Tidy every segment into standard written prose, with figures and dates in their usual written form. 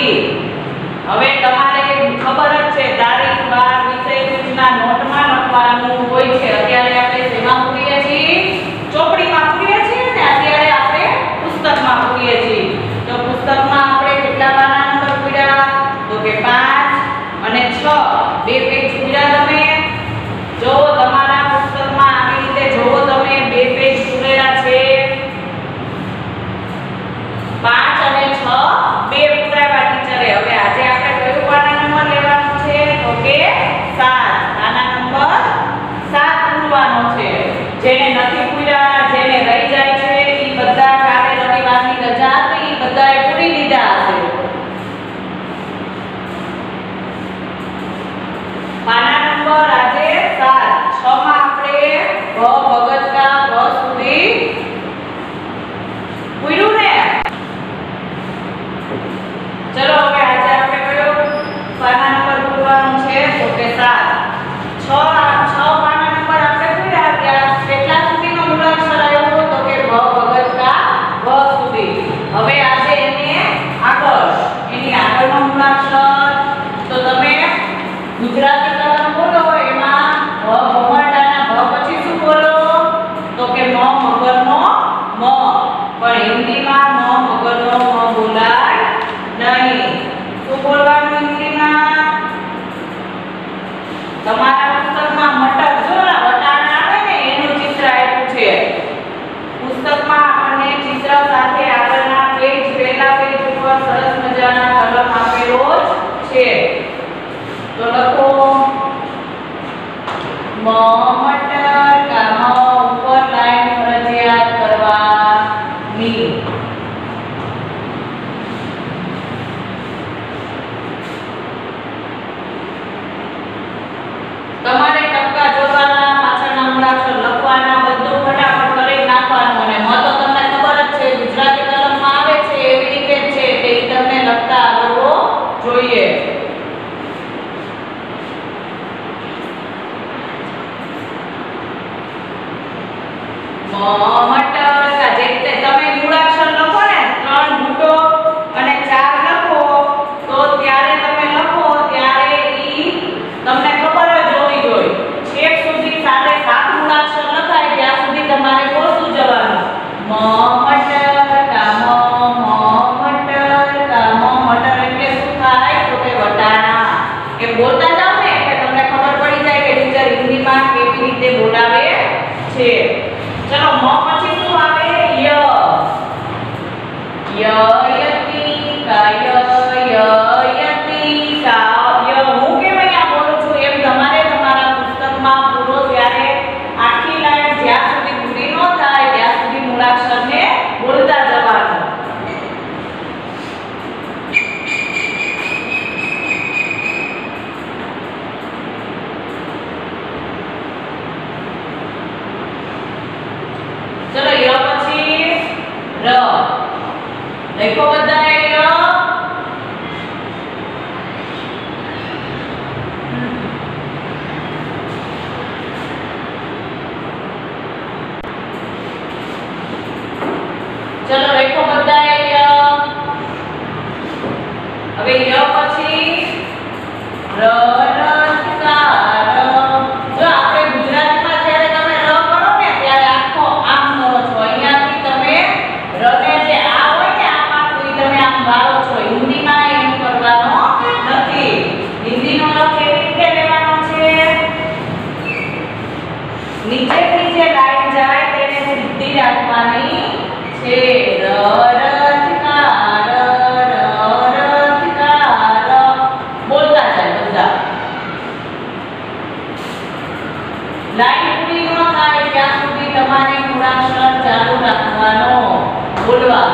સુધી. હવે તમારે ખબર જ છે તારીખ વાર વિષય સૂચના નોટમાં લખવાનું હોય છે. અત્યારે આપણે શેમાં પૂરીએ છીએ? ચોપડીમાં પૂરીએ છીએ ને અત્યારે આપણે પુસ્તકમાં પૂરીએ છીએ. તો પુસ્તકમાં આપણે કેટલા પાના નંબર પૂર્યા? તો કે 5 અને 6 બે પેજ પૂર્યા. તમે જો તમારા પુસ્તકમાં આવી રીતે જોવો તમે બે પેજ પૂરેલા છે. 5 અને 6 બે પૂરાવા ટીચરે. હવે આજે આપણે કયો પાના નંબર લેવાનો છે? તો કે 7. પાના નંબર 7 પૂરવાનો છે. જેને નથી પૂર્યા, જેને રહી જાય છે, એ બધા કાલે રવિવારની રજા હતી, એ બધાએ પૂરી લીધા હશે. પાના નંબર આજે 7. 6 માં આપણે ભગતકા ભ સુધી પૂર્યું ને. ચલો હવે આજે આપણે કયો પાના નંબર પૂરવાનો છે? તો કે 7. 6 પાના નંબર આપણે પૂર્યા. ત્યાં કેટલા સુધીનો મૂળાક્ષર આવ્યો? તો કે ભ ભગતકા ભ સુધી. હવે આજે એની આગળનો મૂળાક્ષર તો તમે ગુજરાતી કલમ બોલો એમાં ભ ભમરડાના ભ પછી શું બોલો? તો કે મ મગરનો મ. પણ હિન્દીમાં મ મગરનો મ બોલાય નહીં. શું બોલવાનું હિન્દીમાં? તમારા પુસ્તકમાં મટર જો વટાણા આવે ને એનું ચિત્ર આપ્યું છે. પુસ્તકમાં આપણને ચિત્ર સાથે આગળના પેજ પહેલા પેજ ઉપર સરસ મજાના કલમ આપેલો જ છે. તો લખો મ મટર કા મ ઉપર લાઈન ફરજિયાત કરવાની. તમારે ટપકા જોડવાના, પાછળના મૂળાક્ષર લખવાના, બધું ફટાફટ કરી નાખવાનું. અને મ તો તમને ખબર જ છે ગુજરાતી કલમમાં આવે છે એવી રીતે જ છે કે ઈ તમને લખતા આવડવો જોઈએ. મટર કા જે રીતે તમે મૂળાક્ષર લખો ને 3 ઘૂંટો અને 4 લખો તો ત્યારે તમે લખો ત્યારે ઈ તમને ખબર જ હોવી જોઈએ. છેક સુધી સાથે 7 મૂળાક્ષર લખાય ત્યાં સુધી તમારે બોલતું જવાનું. મ મટર કા મ મટર કા મ મટર એટલે શું થાય? તો કે વટાણા. એ બોલતા જાવ ને એટલે તમને ખબર પડી જાય કે ટીચર હિન્દીમાં કેવી રીતે બોલાવે છે. ચલો મ પછી શું આવે? ય. યયતિ કા યયતિ કા ય. હું કેમ અહીંયા બોલું છું એમ તમારે તમારા પુસ્તકમાં પૂરો ત્યારે આખી લાઈન જ્યાં સુધી પૂરી ન થાય ત્યાં સુધી મૂળાક્ષરને બોલતા જવાનું. ચલો ય પછી ર. લખો બધાએ ય. ચલો લખો બધાએ ય. હવે ય પછી ર રથકાર. જો આપણે ગુજરાતીમાં જ્યારે તમે ર કરો ને ત્યારે આખો આમ કરો છો. અહીંયાથી તમે રને જે આ હોય ને આમ આખું તમે આમ વાળો છો. હિન્દીમાં એમ કરવાનો નથી. હિન્દીનો ર કેવી રીતે લેવાનો છે? નીચેથી જે લાઈન જાય તેને સીધી રાખવાની છે. ર રથકાર ર રથકાર. બોલતા જાય બધા. લાઈન પૂરી ન થાય ત્યાં સુધી તમારે મૂળાક્ષર ચાલુ રાખવાનો બોલવા.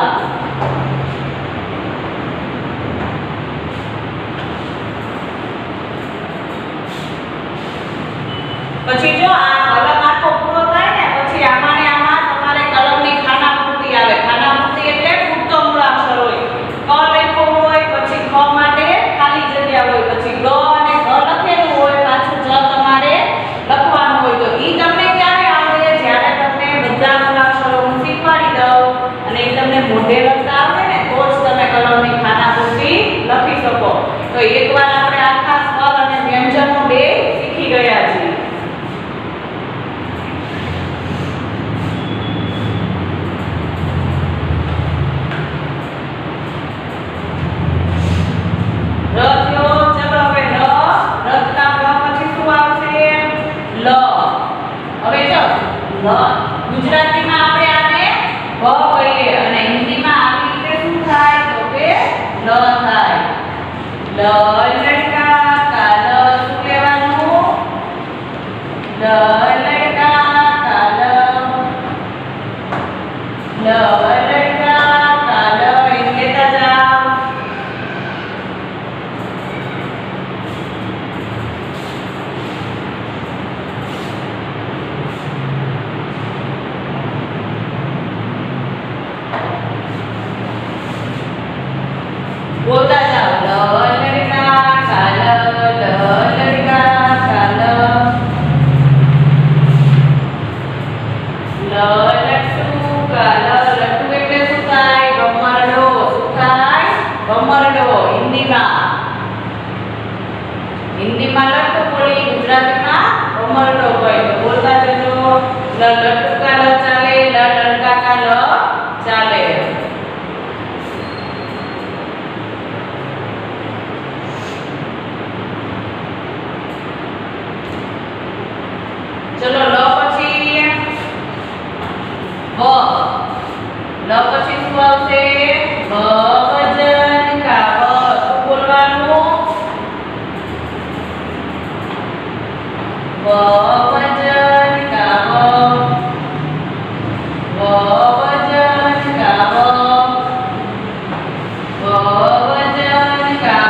પછી જો આ કલમ આખો પૂરો થાય ને પછી આમાં ને આમાં તમારે કલમની ખાના પૂર્તિ આવે. ખાના પૂર્તિ એટલે પૂરતો મૂળાક્ષર હોય. ક લખ્યો હોય પછી ખ માટે ખાલી જગ્યા હોય. પછી ગ અને ઘ લખેલું હોય પાછું જ તમારે લખવાનું હોય. તો ઈ તમને ક્યારે આવડે? જ્યારે તમને બધા મૂળાક્ષરો હું શીખવાડી દઉં અને ઈ તમને મોઢે લખતા આવડે ને તો જ તમે કલમની ખાના પૂર્તિ લખી એકવાર આપણે આખા સ્વર અને વ્યંજનો બે શીખી ગયા છીએ. ગુજરાતીમાં આપણે આને ભ કહીએ અને હિન્દીમાં આવી રીતે શું થાય તો કે લ થાય. લ લડકા કાલ શું લેવાનું? લ લડકા કાલ લ લડકા કાલ એમ કહેતા જાઓ. બોલતા જાઓ. લ લડકા કાલ લ લડકા કાલ લ લટ્ટુ કાલ. લટ્ટુ એટલે શું થાય? ગમરડો. શું થાય? ગમરડો. હિન્દીમાં લટ્ટુ બોલી, ગુજરાતીમાં ગમરડો કહે. તો બોલતા જજો. લ લટ્ટુ કાલ ચાલે, લ લડકા કાલ ચાલે. ચલો લ પછી વ. લ પછી શું આવશે? વજન કા. શું બોલવાનું? વજન કા. વજન કા. વજન કા.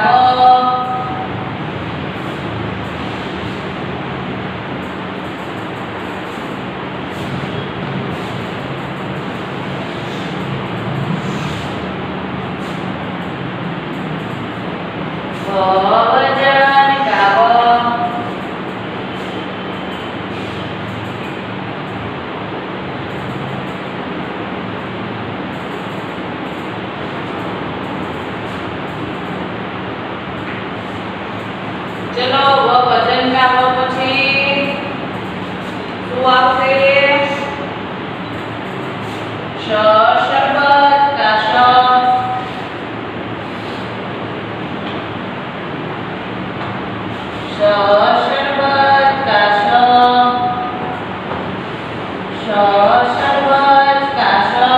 વજન કા. ચલો વજન કા પછી શું આવશે? શ શરબત કા. શ શરબત કા. શ શરબત કા.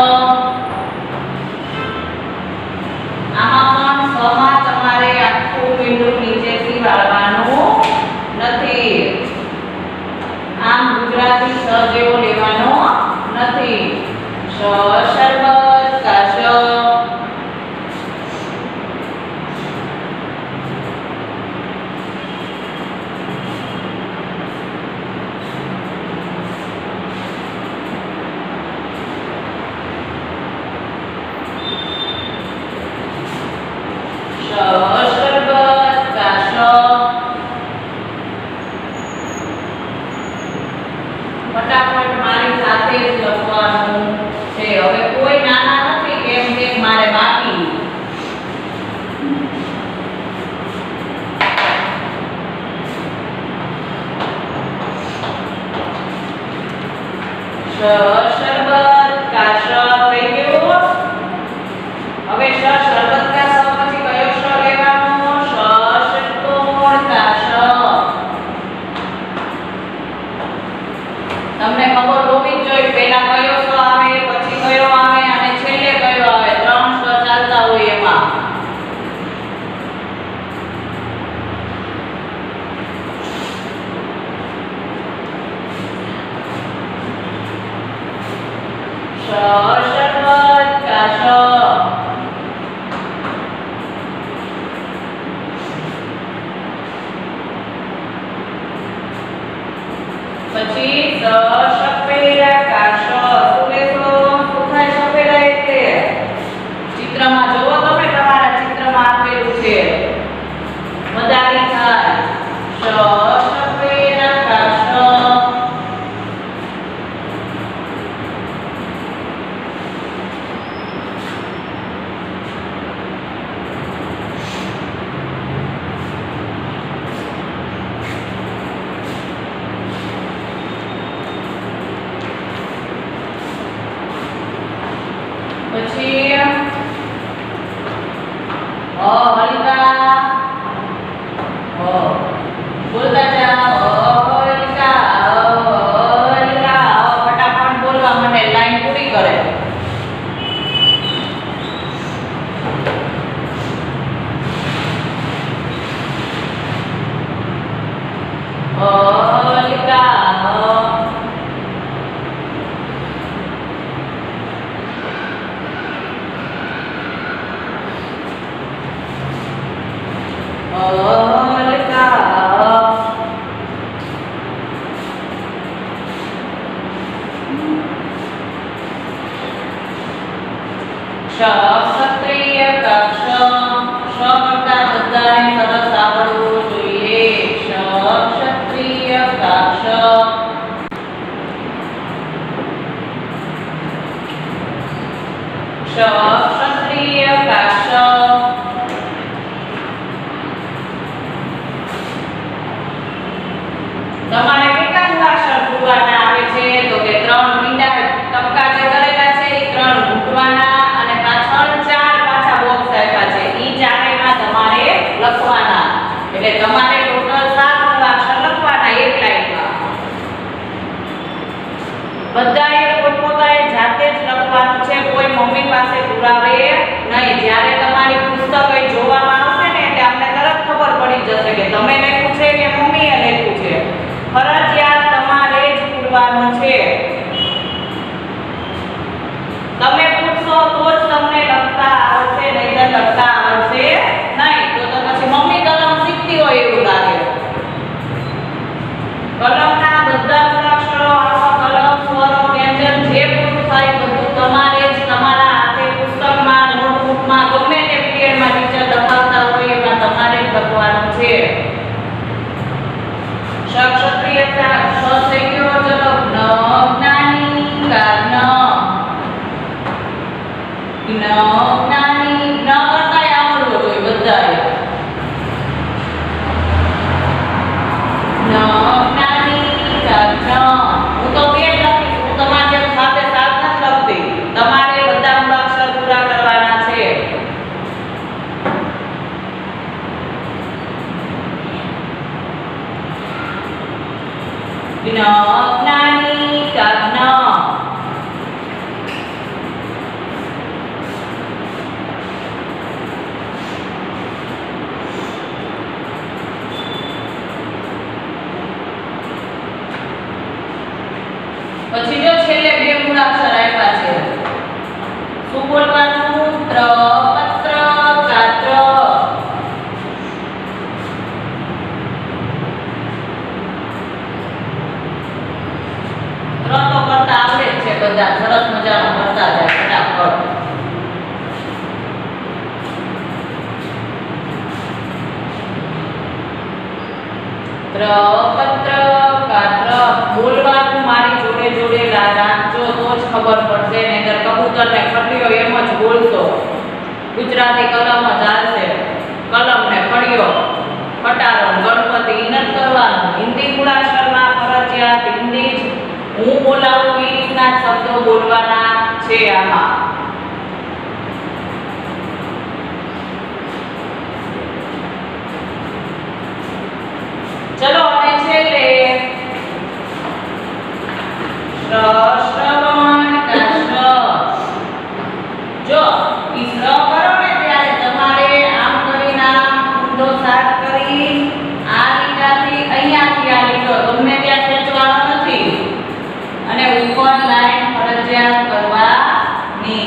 આમાં પણ સમાં તમારે આખું મીંડું નીચેથી વાળવાનું નથી. આમ ગુજરાતી સ જેવો લેવાનો નથી. શ શરબત કા. શ શરબત કા. ફટાફટ મારી સાથે જ લખવાનું છે. હવે કોઈ નાના નથી કેમ કે મારે બાકી. શરબત કા. થઈ ગયું. હવે શરબત કા. પછી કયો શ લેવાનો? ક્ષત્રિય કા ક્ષ કરતા બધાને સરસ આવડવું જોઈએ. ક્ષત્રિય કા ક્ષત્રિય કા તમારે કેટલા મૂળાક્ષર પૂરવાના આવે છે? તો કે 3 મીંડા ટપકા જે કરેલા છે એ 3 મૂકવાના અને પાછળ 4 પાછા બોક્સ આપ્યા છે ઈ ચારેયમાં તમારે લખવાના. એટલે તમારે ટોટલ 7 મૂળાક્ષર લખવાના એક લાઈનમાં. બધાએ પોતપોતાએ જાતે જ લખવાનું છે, કોઈ મમ્મી પાસે પુરાવે નહીં. જ્યારે તમારી પુસ્તક એ જોવામાં આવશે ને એટલે આપણે તરત ખબર પડી જશે કે તમે લખ્યું છે કે મમ્મીએ લખ્યું છે. ફરજિયાત તમારે જ પૂરવાનું છે. તમે પૂછશો તો જ તમને લખતા આવડશે, નહીંતર લખતા આવડશે નહીં. તો પછી મમ્મી કલમ શીખતી હોય એવું લાગે. કલમના બધા મૂળાક્ષરો આવા કલમ સ્વરો વ્યંજન જે પૂરું થાય બધું તમારે જ તમારા હાથે પુસ્તકમાં નોટબુકમાં ગમે તે પીરિયડમાં ટીચર લખાવતા હોય એમાં તમારે જ લખવાનું છે. ક્ષત્રિયતા ક્ષ થઈ ગયો. ચલો જ્ઞાની કા જ્ઞાની કરતા આવડવો જોઈએ બધાએ. જ્ઞાની કા હું તો બે લખીશ, હું તમારે જેમ સાથે સાથ નથી લખતી. તમારે બધા મૂળાક્ષર પૂરા કરવાના છે. જ્ઞાની કા પછી જો છેલ્લે 2 મૂળાક્ષર આપ્યા છે. શું બોલવાનું? પત્ર કાત્ર. તો કરતા આવડે જ છે બધા, સરસ મજાનું કરતા જાય ફટાફટ. પત્ર કાત્ર બોલવાનું મારી જોડે જોડે રાખજો તો જ ખબર પડશે. નહીંતર કબૂતર ને ખટીયો એમ જ બોલશો. ગુજરાતી કલમ જ હાલશે. કલમ ને ખડીયો, ખટારો, ગણપતિ ઈ નથી કરવાનું. હિન્દી મૂળાક્ષરમાં ફરજિયાત હિન્દી જ હું બોલાવું એ રીતના શબ્દો બોલવાના છે આમાં. ચલો અને છેલ્લે શ્રવણ કા જો ઈ શ્ર કરો ને ત્યારે તમારે આમ કરીને આમ ઊંધો સાથ કરી આ લીટાથી અહીંયાથી આ લીટો ગમે ત્યાં ખેંચવાનો નથી અને ઉપર લાઈન ફરજિયાત કરવાની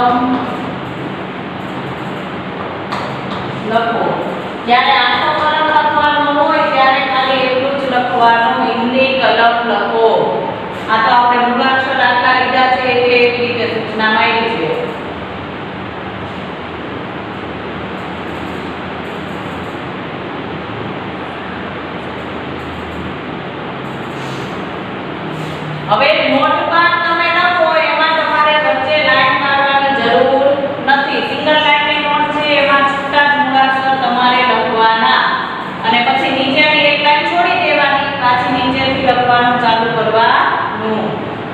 લખો. જ્યારે આખો કલમ લખવાનો હોય ત્યારે ખાલી એટલું જ લખવાનું, હિન્દી કલમ લખો. આ તો આપણે મૂળાક્ષર આટલા લીધા છે એટલે એવી રીતે સૂચનામાં આવી છે. હવે નોટમાં તમે લખો એમાં તમારે વચ્ચે લાઈન મારવાની જરૂર નથી. સિંગલ લાઈનની નોટ છે એમાં છૂટા જ મૂળાક્ષર તમારે લખવાના અને પછી નીચેની એક લાઈન છોડી દેવાની, પાછી નીચેથી લખવાનું ચાલુ કરવાનું.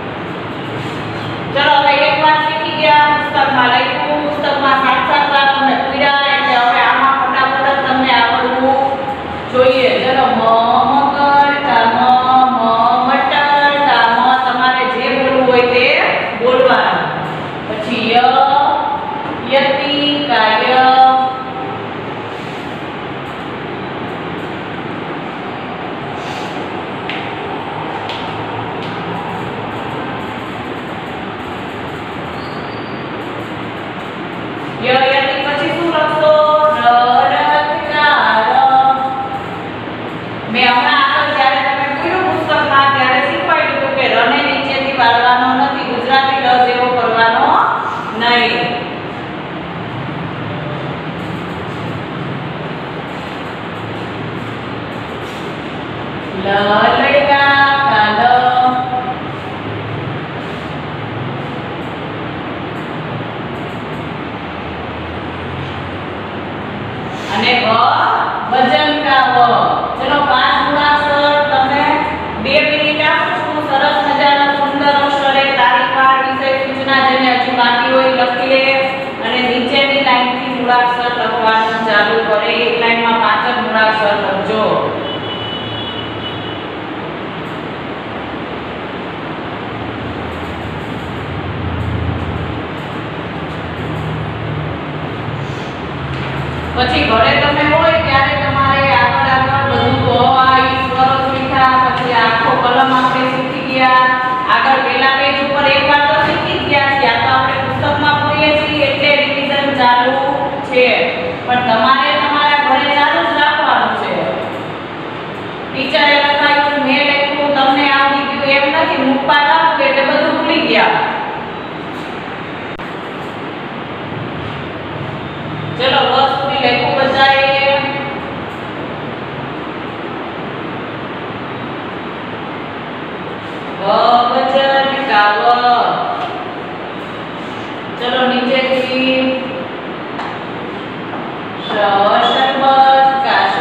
ચલો હવે એક વાર શીખી ગયા, પુસ્તકમાં લખ્યું, પુસ્તકમાં 7-7 વાર તમે પૂર્યા એટલે હવે આમાં ફટાફટ તમને આવડવું જોઈએ. ચલો મગર કામ મટર કામ તમારે જે બોલવું હોય તે બોલવાનું. પછી યતિ કાય યતિ પછી શું લખશો? રરતકાર. મેં હમણાં આગળ જ્યારે તમે પૂરું પુસ્તકમાં ત્યારે શીખવાડ્યું હતું કે રને નીચેથી વાળવાનો નથી, ગુજરાતી ર જેવો કરવાનો નહીં. લલૈયા કાલ અને વજન કા વ. ચલો 5 મૂળાક્ષર તમે 2 મિનિટ આપું છું. સરસ મજાના સુંદર અક્ષરે તારીખવાર વિષય સૂચના જેને હજુ બાકી હોય લખી લે અને નીચેની લાઈનથી મૂળાક્ષર લખવાનું ચાલુ કરે. એક લાઈનમાં 5 જ મૂળાક્ષર લખજો. પછી ઘરે તમે હોય ત્યારે તમારે આગળ બધું તો આ ઈશ્વરો શીખ્યા, પછી આખો કલમ આપણે શીખી ગયા. આગળ પહેલા પેજ ઉપર એકવાર તો શીખી જ ગયા છે. આ તો આપણે પુસ્તકમાં પૂરીએ છીએ એટલે રિવિઝન ચાલુ છે, પણ તમારે તમારા ઘરે ચાલુ જ રાખવાનું છે. ટીચરે લખાયું, મેં લખ્યું, તમને આવડી ગયું એમ નથી. મુખપાઠ આપ્યું એટલે બધું ભૂલી ગયા. ચલો વસ્તુ લખ્યું બધાએ. વજન કાવ. ચલો નીચેથી શરબત કાશ.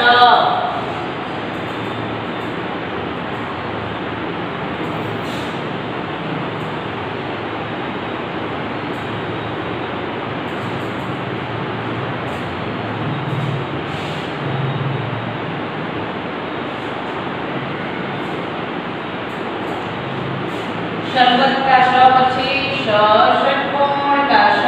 શરબત કા શ પછી ષટ્કોણ કા શ.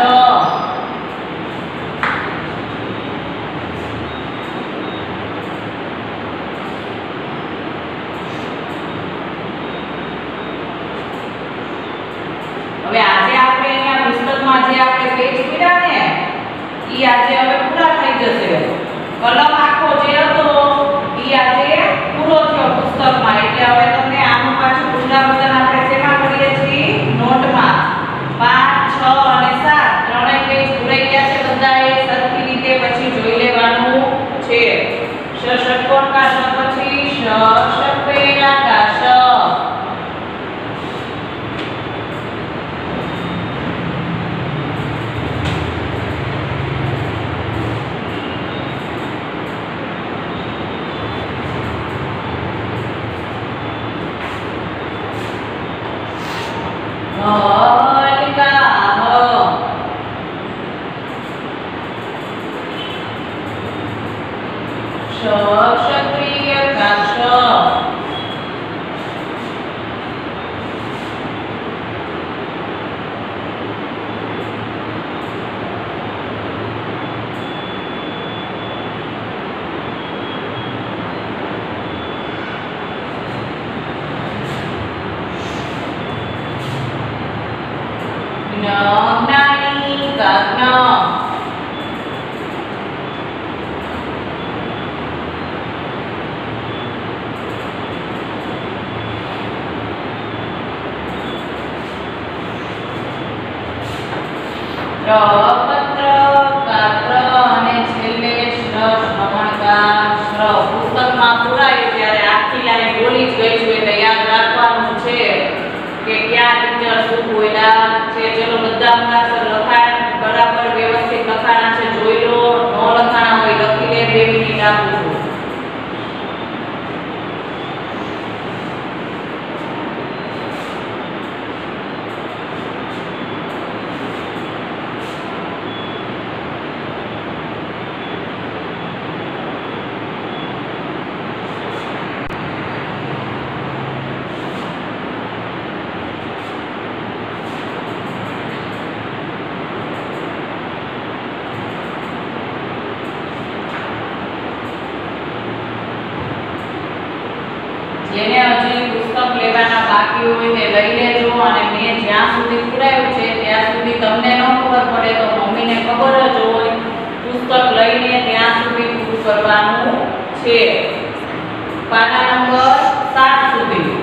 હવે આજે આપણે અહીંયા પુસ્તકમાં જે આપણે પેજ પૂર્યા ને ઈ આજે હવે પૂરા થઈ જશે. કલમ આખો જે હતો ઈ આજે પૂરો થયો પુસ્તકમાં. એટલે હવે તમને આનું પાછું પુનરાવર્તન આપણે શેમાં કરીએ છીએ? નોટમાં. 5, 6 અને 7 ત્રણેય પેજ પૂરાઈ ગયા છે બધાએ સરખી રીતે. પછી જોઈ લેવાનું છે. ષટ્કોણ કા શ પછી ષટ્પેરા કા શ. ક્ષત્રિય કાક્ષ. જ્ઞાની કા જ્ઞ પત્ર કાત્ર અને છેલ્લે શ્રવણકાર શ્રવ પુસ્તકમાં પુરાયું ત્યારે આખી લાઈન બોલી જ ગઈ છું એટલે યાદ રાખવાનું છે કે ક્યાં ટીચર શું બોલ્યા છે. ચલો બધા મુનાસર લખાણ બરાબર વ્યવસ્થિત લખાણા છે જોઈ લો, ન લખાણા હોય લખી લે. 2 મિનિટ આપું છું. જેને હજી પુસ્તક લેવાના બાકી હોય તે લઈ લેજો અને મેં જ્યાં સુધી પુરાયું છે ત્યાં સુધી તમને ન ખબર પડે તો મમ્મીને ખબર જ હોય. પુસ્તક લઈને ત્યાં સુધી પૂરું કરવાનું છે. પાના નંબર 7 સુધી.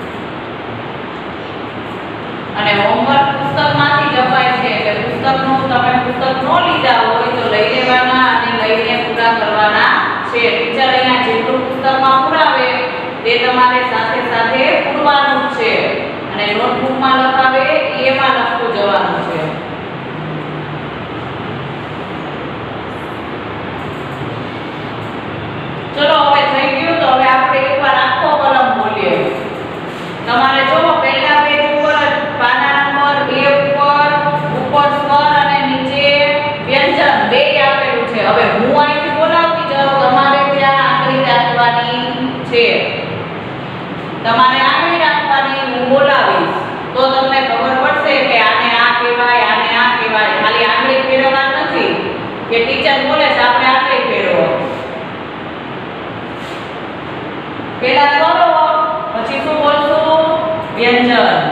અને હોમવર્ક પુસ્તકમાંથી જ અપાય છે એટલે પુસ્તકનું તમે પુસ્તક ન લીધા હોય તો લઈ લેવાના અને લઈને પૂરા કરવાના છે. ટીચર અહીંયા જેટલું પુસ્તકમાં પુરાવે તે તમારે સાથે સાથે પૂરવાનું છે અને નોટબુકમાં લખાવે એમાં લખતું જવાનું છે. ચલો હવે થઈ ગયું તો હવે આપણે એકવાર આખો કલમ બોલીએ. તમારે જો પહેલા પેજ ઉપર પાના નંબર 2 ઉપર સ્વર અને નીચે વ્યંજન બે આપેલું છે. હવે હું અહીંથી બોલાવતી જાઉં તમારે ત્યાં આંગળી રાખવાની છે. તમારે આંગળી રાખવાની, હું બોલાવીશ તો તમને ખબર પડશે કે આને આ કહેવાય, આને આ કહેવાય. ખાલી આંગળી ફેરવવા નથી કે ટીચર બોલે છે આપણે આંગળી ફેરવો. પહેલા સ્વરો પછી શું બોલશું? વ્યંજન.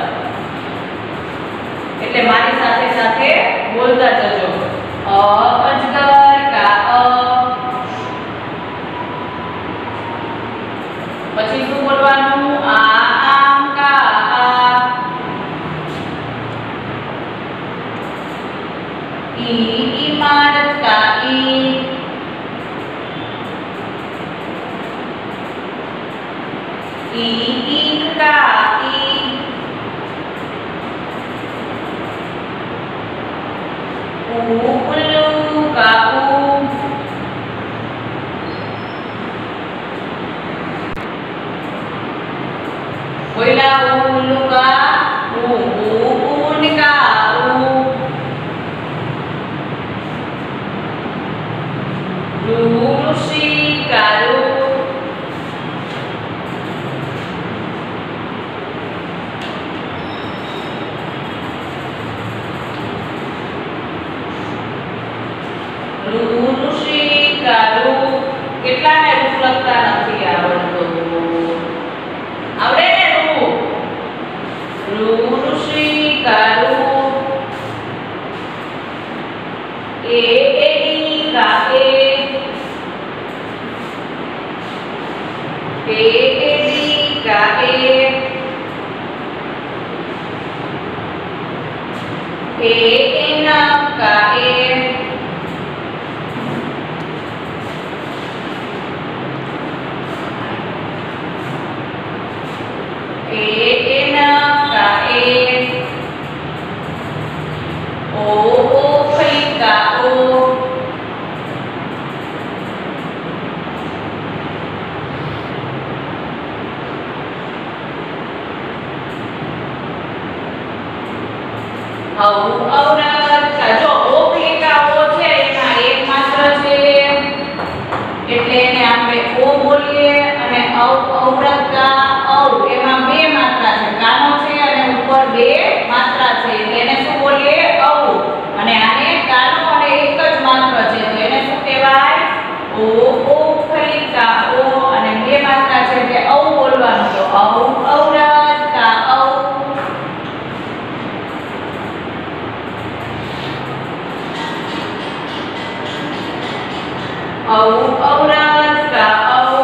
એટલે મારી સાથે સાથે બોલતા જજો. અજગર કા અ. પછી શું બોલવાનું? આમ કા આ. ઇમારત કા ઈ. ઈંટ કા ઈ. ઉલ્લુ કા ઉ. બોલા ઉલ્લુ કા ઉ. ઊન કા ઉ. ઋષિ કા ઋ. ઋષિ કા ઋ. કેટલાને રૂપ લખતા નથી આવડતું? આવડે ને રૂપ? ઋષિ કા ઋ. એડી કા એ. એડી કા એ. એન કા એ. એન કા એ. ઓખલી કા ઓ. ઔરત કા. જો ઓખલી અવરત કા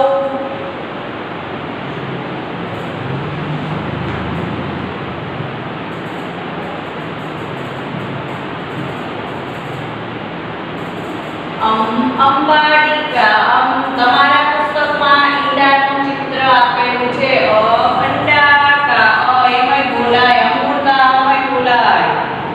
અંબાડિકા તમારા પુસ્તકમાં ઈંડાનું ચિત્ર આપેલું છે અંડા કા એમાં બોલાય અમૂર્તા એમાં બોલાય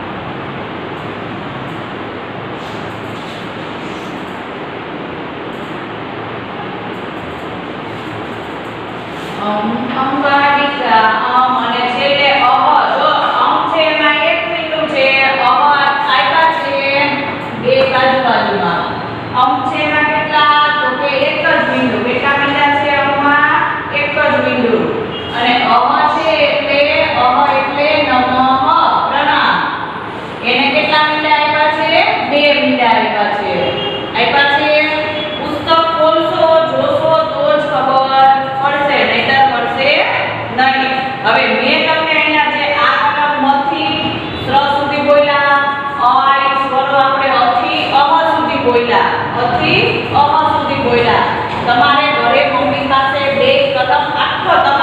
અંબાડિકા અને છેલ્લે જો છે એમાં એક બિંદુ છે આપ્યા છે બે બાજુમાં છે એમાં કેટલા તો કે એક જ બિંદુ કેટલા બિંદા છે આમાં એક જ બિંદુ અને છે એટલે નમઃ પ્રણામ એને કેટલા બિંદા આપ્યા છે બે બિંદા આપ્યા છે પુસ્તક ખોલશો જોશો તો જ ખબર પડશે નહીતર પડશે નહીં હવે મેં તમને અહીંયા જે આ કલમથી સ્ર સુધી બોલ્યા સ્વરો આપણે અથી સુધી બોલ્યા તમારે ઘરે મમ્મી પાસે બે કલમ આખો